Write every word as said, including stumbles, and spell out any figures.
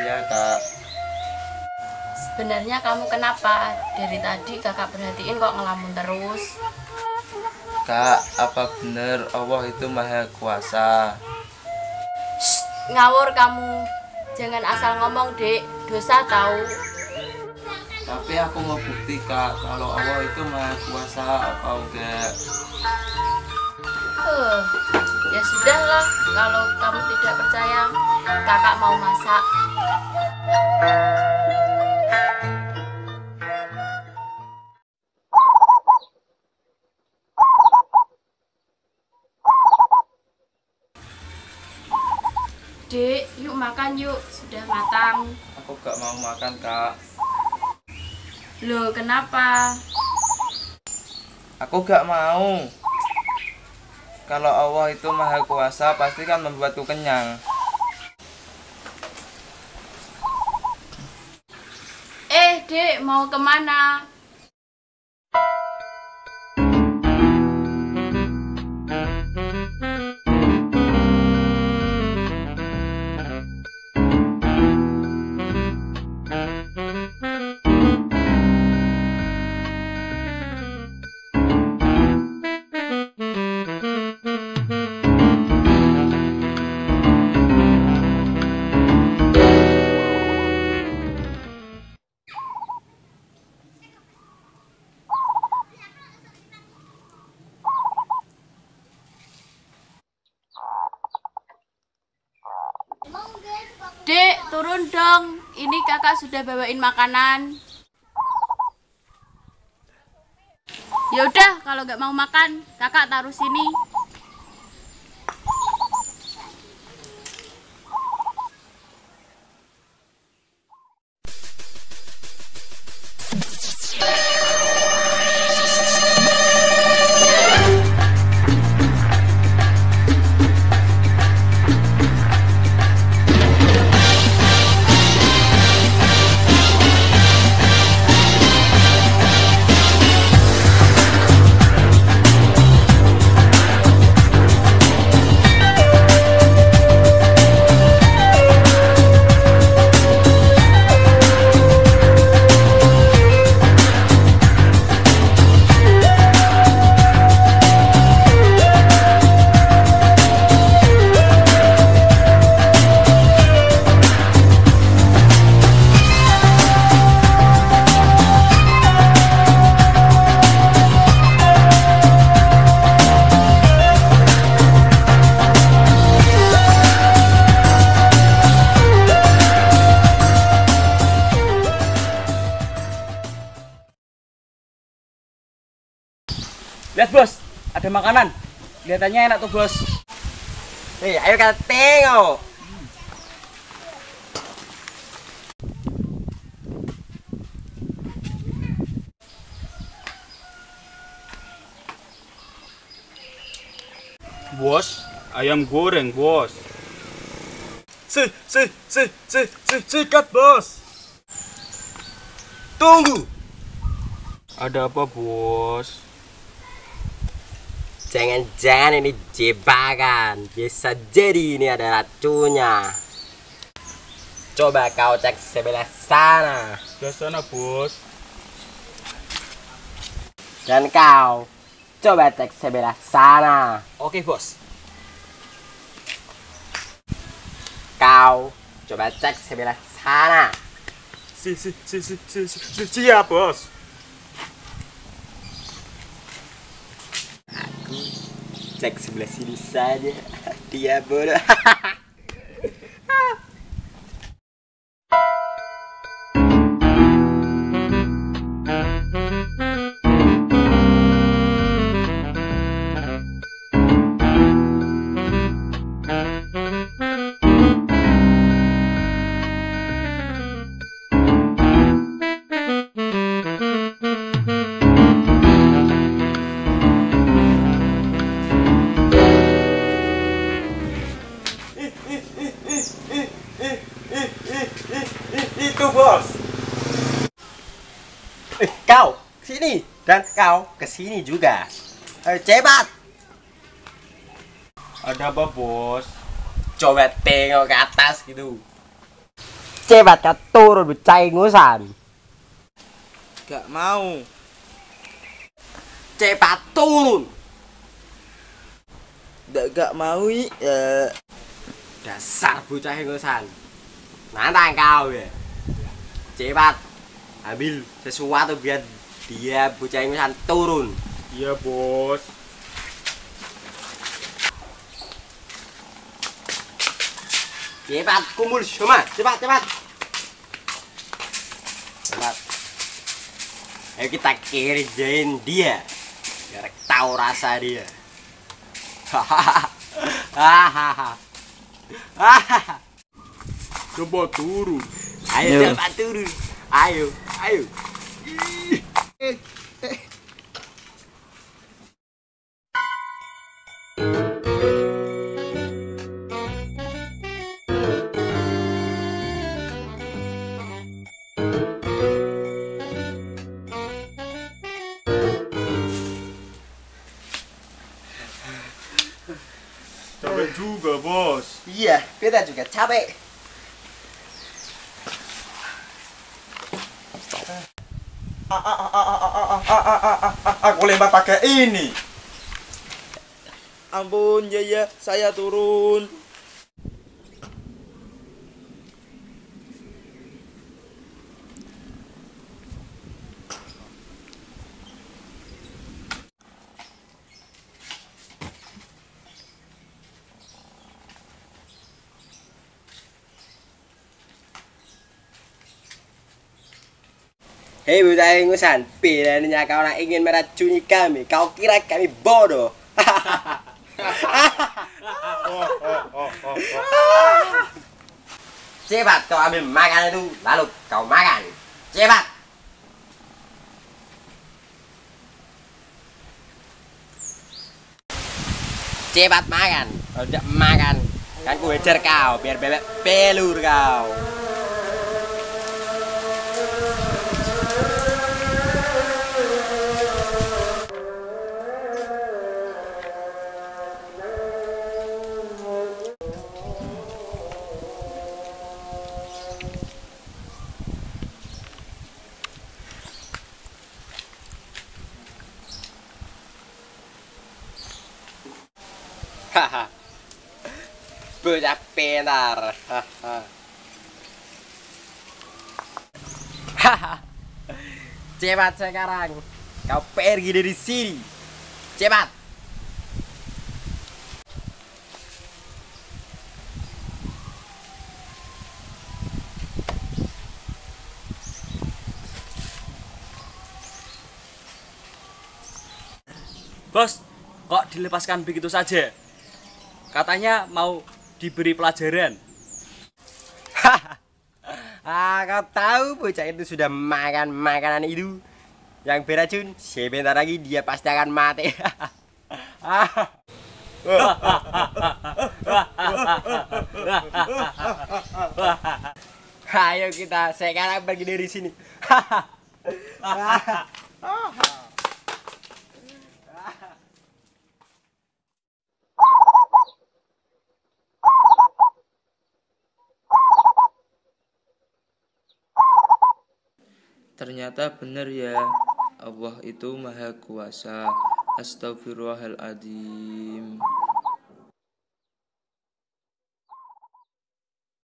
Iya kak. Sebenarnya kamu kenapa? Dari tadi kakak perhatiin kok ngelamun terus. Kak, apa bener Allah itu maha kuasa? Shh, ngawur kamu. Jangan asal ngomong dek, dosa tahu. Tapi aku mau bukti kak, kalau Allah itu maha kuasa apa enggak? Uh, ya sudahlah, kalau kamu tidak percaya, kakak mau masak. Dek, yuk makan yuk, sudah matang. Aku gak mau makan kak. Loh, kenapa? Aku gak mau. Kalau Allah itu maha kuasa, pasti kan membuatku kenyang. Eh, dek, mau kemana? Dek, turun dong. Ini kakak sudah bawain makanan. Ya udah, kalau nggak mau makan, kakak taruh sini. Lihat bos, ada makanan. Kelihatannya enak tuh bos. Nih, ayo kita tengok. Bos, ayam goreng bos. Si, si, si, si, si, sikat bos. Tunggu. Ada apa bos? Jangan-jangan ini jebakan. Bisa jadi ini ada racunnya. Coba kau cek sebelah sana. Sebelah sana bos. Dan kau coba cek sebelah sana. Oke bos. Kau coba cek sebelah sana. Si, si, si, si, si, si, si, siap bos. Cek sebelah sini saja. Dia bodoh. Itu bos. Eh, kau sini dan kau kesini juga. Ayo cepat. Ada apa bos? Coba tengok ke atas gitu. Cepat kau turun bocah ingusan. Gak mau. Cepat turun. Gak, gak mau ya. Dasar bocah ingusan. Nantang kau ya. Cepat ambil sesuatu biar dia bocah ingusan turun. Iya, Bos. Cepat kumpul semua, cepat cepat. Cepat. Ayo kita kerjain dia. Biar tahu rasa dia. Hahaha. Hahaha. Coba turun. Ayo Yo. cepat turun. Ayo, ayo. Capek juga, Bos. Iya, kita juga capek. Aku lempar pakai ini. Ampun, ya ya, saya turun. Hei bocah ingusan, beraninya kau orang ingin meracuni kami. Kau kira kami bodoh? Cepat kau ambil makanan itu, lalu kau makan. Cepat. Cepat makan. Kalau tidak makan, kan ku hajar kau biar bebek pelur kau. Haha. Bocah pintar. Haha. Haha. Cepat sekarang. Kau pergi dari sini. Cepat. Bos, kok dilepaskan begitu saja? Katanya mau diberi pelajaran. Ah, kau tahu bocah itu sudah makan makanan itu yang beracun. Sebentar lagi dia pasti akan mati. Ayo kita sekarang pergi dari sini. Ternyata benar ya, Allah itu maha kuasa. Astagfirullahaladzim.